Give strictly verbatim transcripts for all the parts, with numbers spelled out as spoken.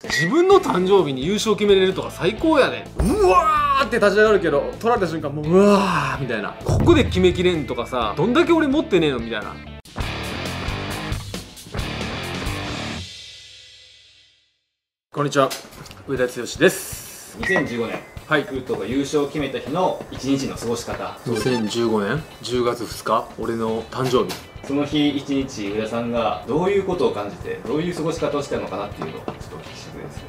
自分の誕生日に優勝決めれるとか最高やね。うわーって立ち上がるけど、取られた瞬間もううわーみたいな、ここで決めきれんとかさ、どんだけ俺持ってねえのみたいな。こんにちは、上田剛です。 にせんじゅうごねん、 はい、 ヤクルトが優勝を決めた日の一日の過ごし方。 にせんじゅうごねんじゅうがつふつか、俺の誕生日。 その日一日、上田さんがどういうことを感じて、どういう過ごし方をしたのかなっていうのをちょっとお聞きしてくれですね。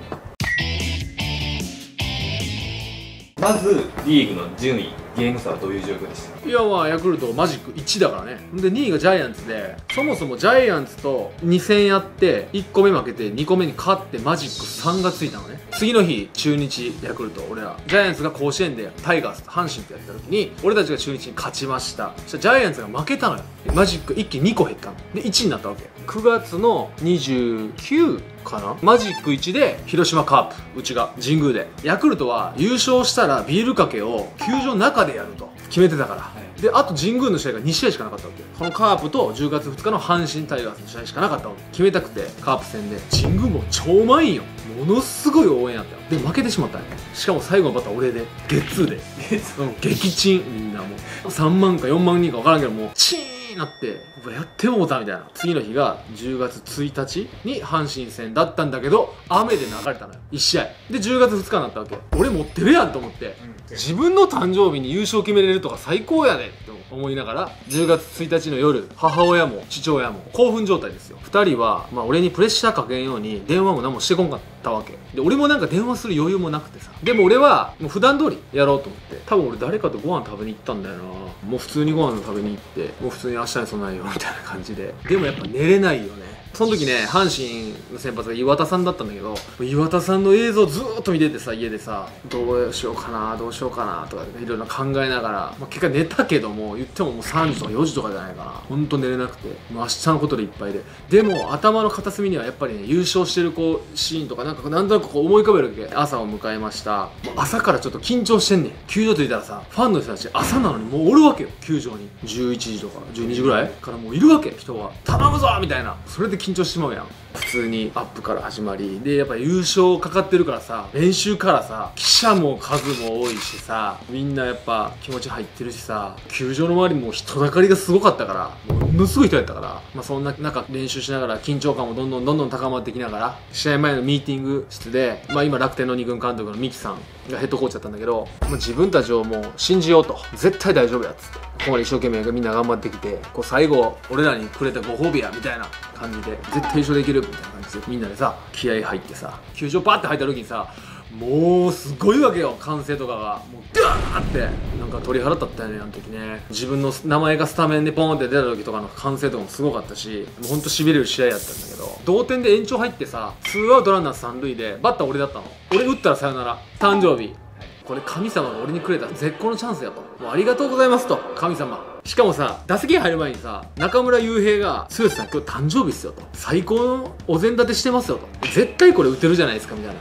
まずリーグの順位、ゲーム差はどういう状況でしたか？ いや、まあヤクルトマジックいちだからね。でにいがジャイアンツで、そもそもジャイアンツとに戦やっていっこめ負けてにこめに勝ってマジックさんがついたのね。次の日中日ヤクルト、俺らジャイアンツが甲子園でタイガースと阪神とやった時に俺たちが中日に勝ちました。そしたらジャイアンツが負けたのよ。マジック一気ににこ減ったのでいちになったわけ。くがつのにじゅうくかな、マジックいちで広島カープ、うちが神宮で。ヤクルトは優勝したらビールかけを球場の中でやると決めてたから、はい、であと神宮の試合がにしあいしかなかったわけ。このカープとじゅうがつふつかの阪神タイガースの試合しかなかったわけ。決めたくてカープ戦で神宮も超満員よ。ものすごい応援やったよ。で負けてしまったんや。しかも最後のバッター俺でゲッツーでうん撃沈。みんなもうさんまんかよんまんにんか分からんけど、もうチーンなってやってもうたみたいな。次の日がじゅうがつついたちに阪神戦だったんだけど、雨で流れたのよいちしあいで。じゅうがつふつかになったわけ。俺持ってるやんと思って、うん、自分の誕生日に優勝決めれるとか最高やでって思いながら、じゅうがつついたちの夜、母親も父親も興奮状態ですよ。ふたりは、まあ、俺にプレッシャーかけんように電話も何もしてこんかったわけで、俺もなんか電話する余裕もなくてさ。でも俺はもう普段通りやろうと思って、多分俺誰かとご飯食べに行ったんだよな。もう普通にご飯食べに行って、もう普通に明日に備えようみたいな感じで。でもやっぱ寝れないよね。その時ね、阪神の先発が岩田さんだったんだけど、岩田さんの映像ずーっと見ててさ、家でさ、どうしようかなどうしようかなとかいろいろ考えながら、まあ、結果寝たけども、言ってももうさんじとかよじとかじゃないかな。ほんと寝れなくて、もう明日のことでいっぱいで。でも頭の片隅にはやっぱりね、優勝してるこうシーンとかなんかなんとなくこう思い浮かべるわけ。朝を迎えました。もう朝からちょっと緊張してんねん。球場着いたらさ、ファンの人たち朝なのにもうおるわけよ、球場に。じゅういちじとかじゅうにじぐらいからもういるわけ、人は。頼むぞみたいな。それで緊張してしまうやん。普通にアップから始まりで、やっぱ優勝かかってるからさ、練習からさ、記者も数も多いしさ、みんなやっぱ気持ち入ってるしさ、球場の周りも人だかりがすごかったから、ものすごい人やったから、まあそんな中練習しながら緊張感もどんどんどんどん高まってきながら、試合前のミーティング室で、まあ今楽天のに軍監督の三木さんがヘッドコーチだったんだけど、まあ、自分たちをもう信じようと、絶対大丈夫やっつって、ここまで一生懸命みんな頑張ってきて、こう最後俺らにくれたご褒美やみたいな感じで、絶対優勝できるみたいな感じでみんなでさ、気合入ってさ、球場バーって入った時にさ、もうすごいわけよ、歓声とかがもうガーってなんか鳥肌立ったよね、あの時ね。自分の名前がスタメンでポンって出た時とかの歓声とかもすごかったし、もうほんとしびれる試合やったんだけど、同点で延長入ってさ、ツーアウトランナーさん塁でバッター俺だったの。俺打ったらサヨナラ、誕生日、これ神様が俺にくれた絶好のチャンスやと、もうありがとうございますと、神様。しかもさ、打席に入る前にさ、中村悠平が「剛さん今日誕生日っすよ」と「最高のお膳立てしてますよ」と「絶対これ打てるじゃないですか」みたいな、はい、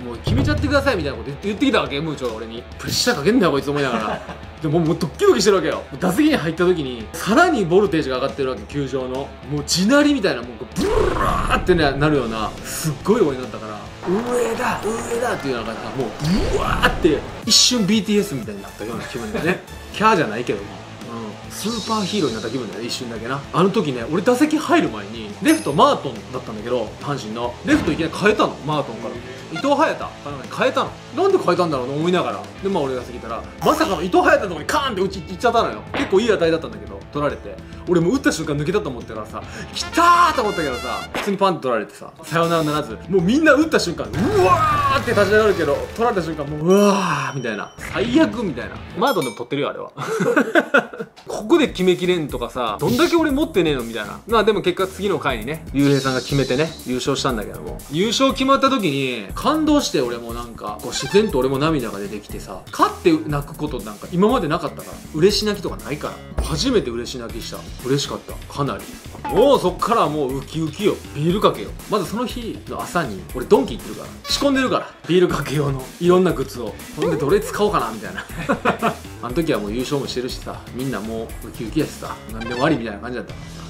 もう決めちゃってくださいみたいなこと言ってきたわけ、ムーチョが俺に。プレッシャーかけんなよこいつ思いながらでももうドッキドキしてるわけよ。打席に入った時にさらにボルテージが上がってるわけ、球場の。もう地鳴りみたいな、もうブラーってなるようなすっごい応援になったから、上だ上だっていうような感じがもうブワーって一瞬 ビーティーエス みたいになったような気分でねキャーじゃないけども、うん、スーパーヒーローになった気分だよね、一瞬だけな。あの時ね、俺打席入る前にレフトマートンだったんだけど、阪神のレフトいきなり変えたの、マートンから伊藤隼太変えたの。なんで変えたんだろうと思いながら、でまあ俺が過ぎたらまさかの伊藤隼太のとこにカーンって打ちいっちゃったのよ。結構いい当たりだったんだけど取られて、俺もう打った瞬間抜けたと思ってからさ、来たーと思ったけどさ、普通にパンって取られてさ、サヨナラならず、もうみんな打った瞬間うわーって立ち上がるけど、取られた瞬間もううわーみたいな、最悪みたいな。マートンでも取ってるよあれはここで決めきれんとかさ、どんだけ俺持ってねえのみたいな。まあでも結果次の回にね、竜兵さんが決めてね優勝したんだけども、優勝決まった時に感動して、俺もなんかこう自然と俺も涙が出てきてさ、勝って泣くことなんか今までなかったから、嬉し泣きとかないから、初めて嬉し泣きした。嬉しかった、かなり。もうそっからもうウキウキよ、ビールかけよ。まずその日の朝に俺ドンキ行ってるから、仕込んでるからビールかけ用のいろんなグッズを。ほんでどれ使おうかなみたいなあの時はもう優勝もしてるしさ、みんなもうウキウキやしさ、なんでもありみたいな感じだったからさ、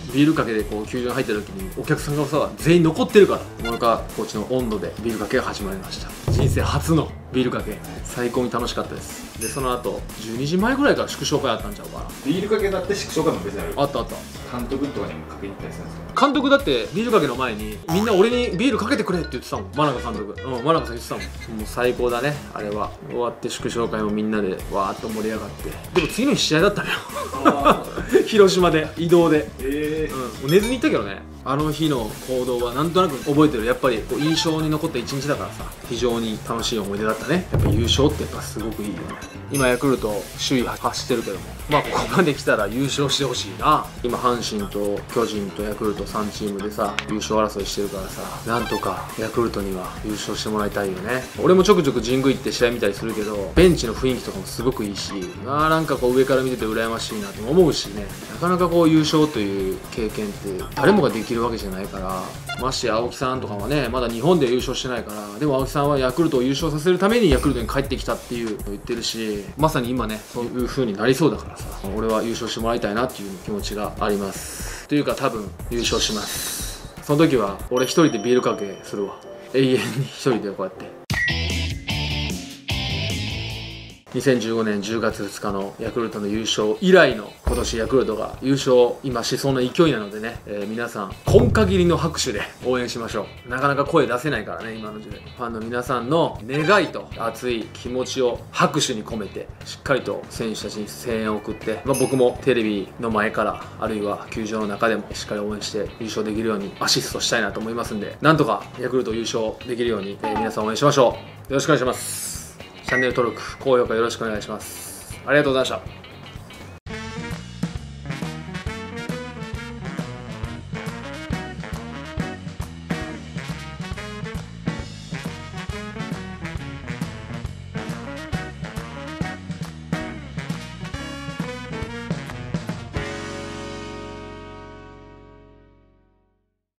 ビールかけでこう球場に入った時にお客さんがさ全員残ってるから諸川コーチの温度でビールかけが始まりました。人生初のビールかけ最高に楽しかったです。でその後じゅうにじまえぐらいから祝勝会あったんちゃうかな。 ビールかけだって祝勝会も別にある。 あったあった。 監督とかにもかけに行ったりするんですか？ 監督だってビールかけの前にみんな俺にビールかけてくれって言ってたもん。真中監督、うん、真中さん言ってたもん。もう最高だねあれは。終わって祝勝会もみんなでわーっと盛り上がって、でも次の日試合だったのよ広島で移動で、 えーうん、もう寝ずに行ったけどね。あの日の行動はなんとなく覚えてる。やっぱりこう印象に残った一日だからさ、非常に楽しい思い出だったね。やっぱ優勝ってやっぱすごくいいよね。今ヤクルト首位走ってるけども、まあここまで来たら優勝してほしいな。今阪神と巨人とヤクルトさんチームでさ優勝争いしてるからさ、なんとかヤクルトには優勝してもらいたいよね。俺もちょくちょく神宮行って試合見たりするけど、ベンチの雰囲気とかもすごくいいし、まあなんかこう上から見てて羨ましいなと思うしね。なかなかこう優勝という経験って誰もができるわけじゃないから、まして青木さんとかはねまだ日本で優勝してないから、でも青木さんはヤクルトを優勝させるためにヤクルトに帰ってきたっていうのを言ってるし、まさに今ねそういう風になりそうだからさ、俺は優勝してもらいたいなっていう気持ちがあります。というか多分優勝します。その時は俺一人でビールかけするわ。永遠に一人でこうやって。にせんじゅうごねんじゅうがつふつかのヤクルトの優勝以来の今年ヤクルトが優勝今しそうな勢いなのでね、えー、皆さん今限りの拍手で応援しましょう。なかなか声出せないからね今の時代。ファンの皆さんの願いと熱い気持ちを拍手に込めてしっかりと選手たちに声援を送って、まあ、僕もテレビの前からあるいは球場の中でもしっかり応援して優勝できるようにアシストしたいなと思いますんで、なんとかヤクルト優勝できるように、えー、皆さん応援しましょう。よろしくお願いします。チャンネル登録、高評価よろしくお願いします。ありがとうございました。